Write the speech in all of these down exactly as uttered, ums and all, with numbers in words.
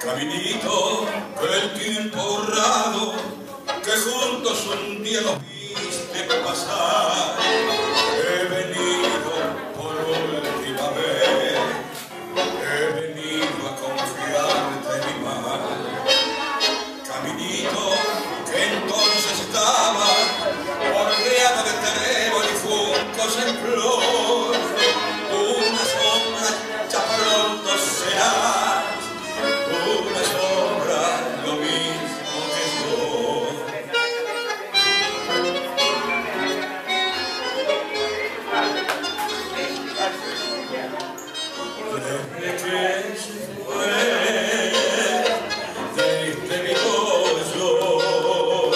Caminito del tiempo honrado, que juntos un día nos viste pasar. He venido por última vez, he venido a confiarte mi mal. Caminito que entonces estaba bordeado de trébol y juncos en flor. Una sombra ya pronto serás, una sombra lo mismo que yo. Desde que se fue de este mi pollo,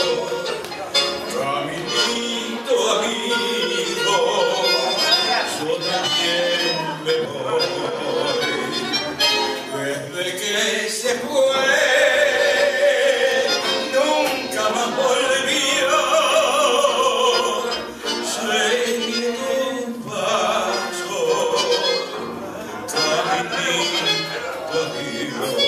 caminito amigo, yo también me voy. Desde que se fue, nunca más volvió. Seguí tu paso, caminito amigo.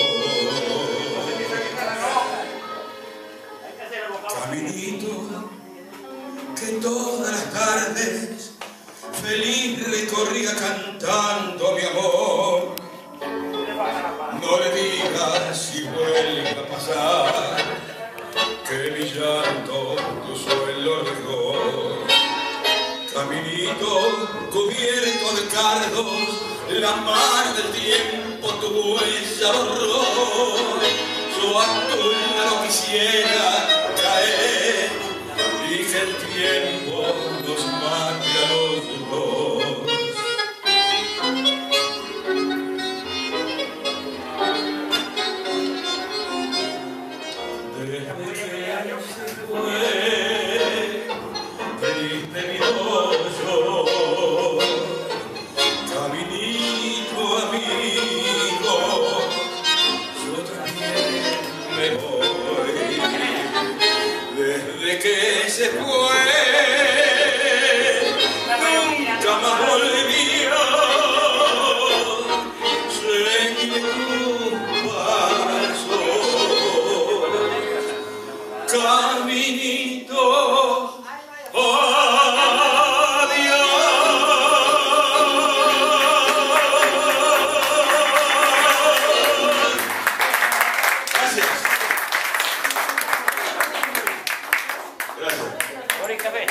Caminito que todas las tardes feliz recorría cantando mi amor. No le digas si vuelve a pasar que mi llanto cruzó el olor. Caminito cubierto de cardos, la mano del tiempo tu huella borró. Yo a tu lado quisiera caer y que el tiempo nos mate a los dos. Desde que se fue, triste mi pollo, caminito amigo, yo también me voy. Desde que se fue, nunca más volvió. Seguí tu paso, caminito, adiós. Gracias. Gracias. Por el café.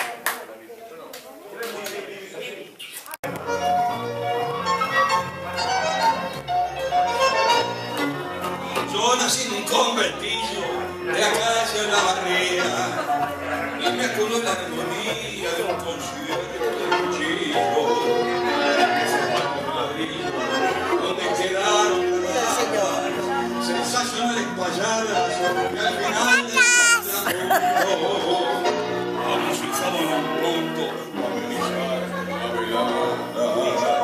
Yo nací en un conventillo de acacia en la barriga y me acuerdo la armonía de un concierto de cuchillo que se parte de ladrillo donde quedaron grabadas sensacionales payadas que al final desentrañó. Vamos fijado en un punto a amenizar la velada.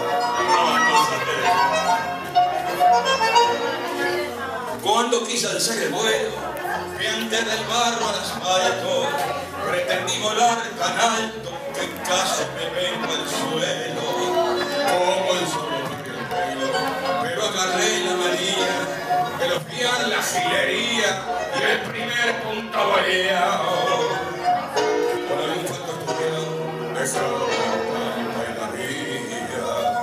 Cuando quise alzar el vuelo, que antes del barro al asfalto, pretendí volar tan alto que casi me vengo al suelo. Como el sol me el pelo, pero agarré la manía de lofiar la gilería y el primer punto boleado. Con algún falto estuvieron besado la palma y la ría.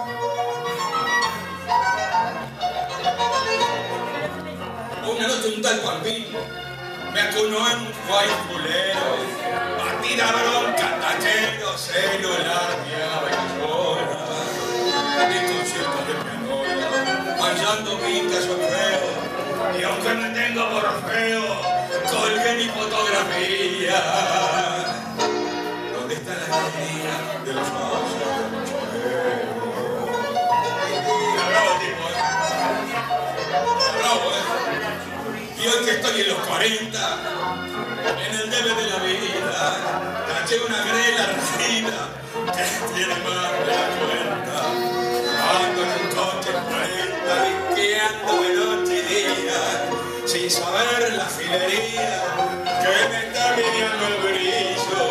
Una noche un tal Pampín me acunó en un guayculero, batida bronca, tachero, celular, guiaba y llora. Mi concierto de pianola, bailando pintas o feo, y aunque no tengo por feo, colgué mi fotografía. ¿Dónde está la alegría de los ojos del mochilero? Bravo tipo, ¿eh? Bravo, ¿eh? Y hoy que estoy en los cuarenta, en el debe de la vida, taché una grela resina que tiene más de la cuenta. Ando en un coche cuarenta, liqueando de noche y día, sin saber la filería que me está viniendo el brillo.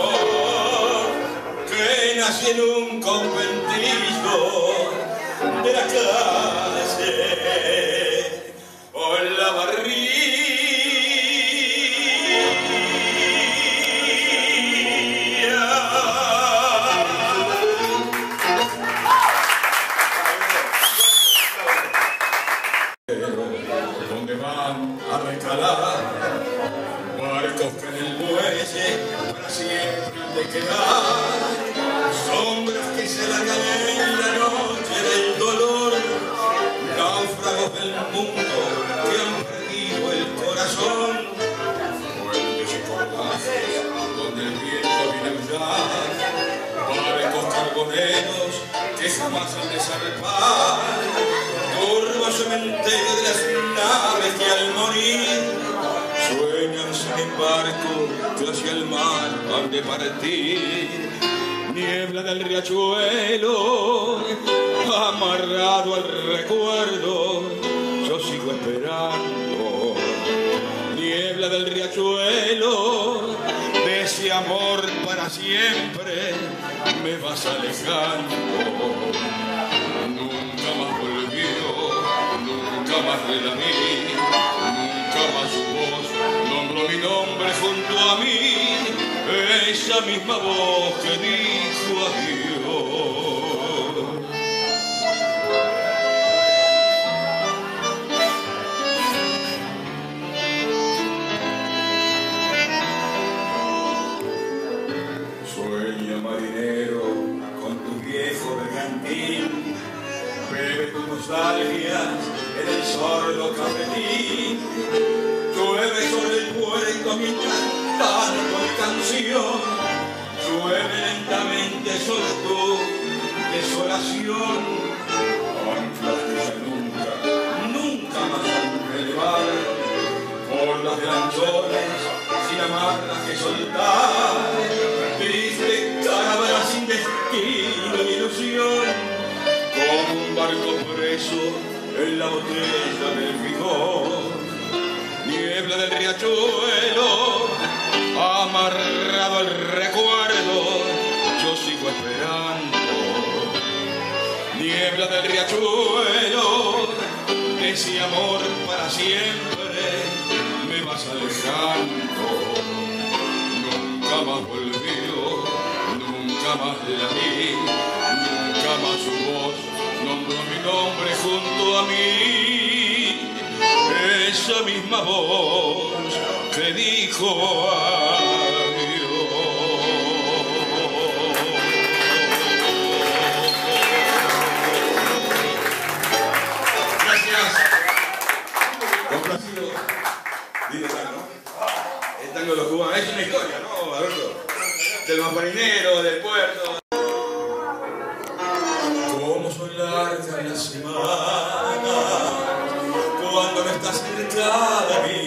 Que nací en un conventillo de la calle. donde van a recalar barcos que en el muelle para siempre han de quedar, sombras que se largan en la noche del dolor, náufragos del mundo que han perdido el corazón, puentes y cordajes donde el viento viene a aullar, barcos carboneros que jamás han de zarpar, turbo cementerio de las naves que al morir sueñan sin embargo que hacia el mar han de partir. Niebla del riachuelo, amarrado al recuerdo, yo sigo esperando. Niebla del riachuelo, de ese amor para siempre me vas alejando. Nunca más volvió, nunca más le la vi, nunca más su voz nombró mi nombre junto a mí, esa misma voz que dijo adiós. Sueña marinero con tu viejo bergantín, bebe tus nostalgias en el sordo cafetín, llueve sobre el puerto mientras canto mi canción, llueve lentamente sobre tu desolación, anclas que ya nunca, nunca más han de elevar, por las de anchones sin amarras que soltar, triste caravana sin destino ni ilusión, como un barco preso en la botella del fijón. Niebla del riachuelo, amarrado al recuerdo, yo sigo esperando. Niebla del riachuelo, ese amor para siempre me vas alejando. Nunca más volvió, nunca más la vi, nunca más su voz nombró mi nombre junto a mí, esa misma voz que dijo adiós. Gracias. Complacido. Dile tango. El tango de los cubanos es una historia, ¿no, Alberto? Del más marinero, del puerto. Cómo son largas las semanas cuando no estás cerca de mí,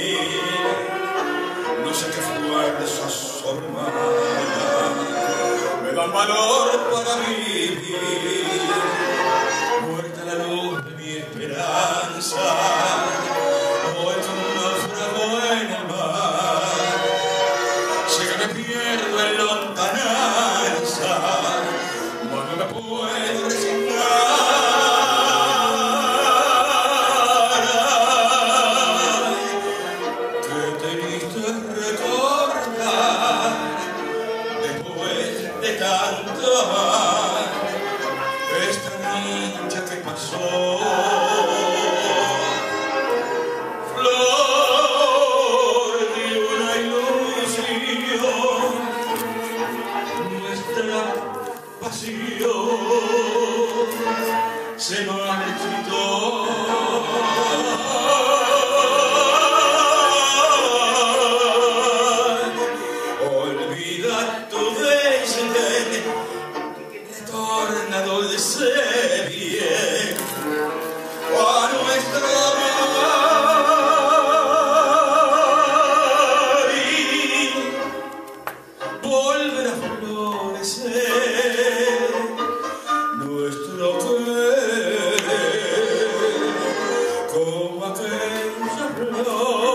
no sé qué fuerzas sobrehumanas me dan valor para vivir, muerta la luz de mi esperanza, voy como un náufrago en el mar, sé que me pierdo en lontananza, mas no me puedo resignar. Esta niña que pasó, flor de una ilusión, nuestra pasión se marchitó. Olvida tu desdén, retorna dulce bien a nuestro amor y volver a florecer nuestro querer como aquella flor.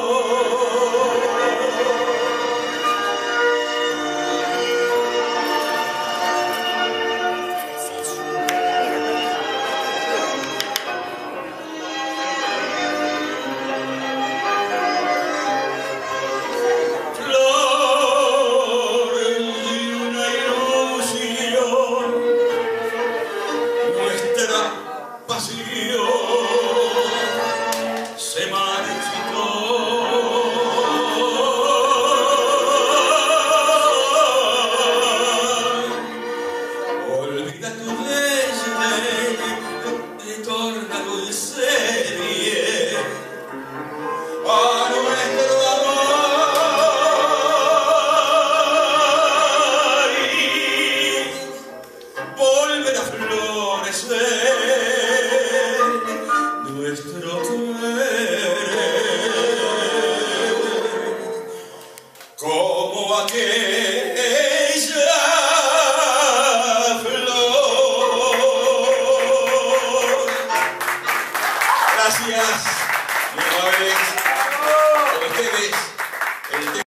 Pasión dulce bien a nuestro amor y volver a florecer nuestro querer como aquella flor. Gracias, mi amables, con ustedes.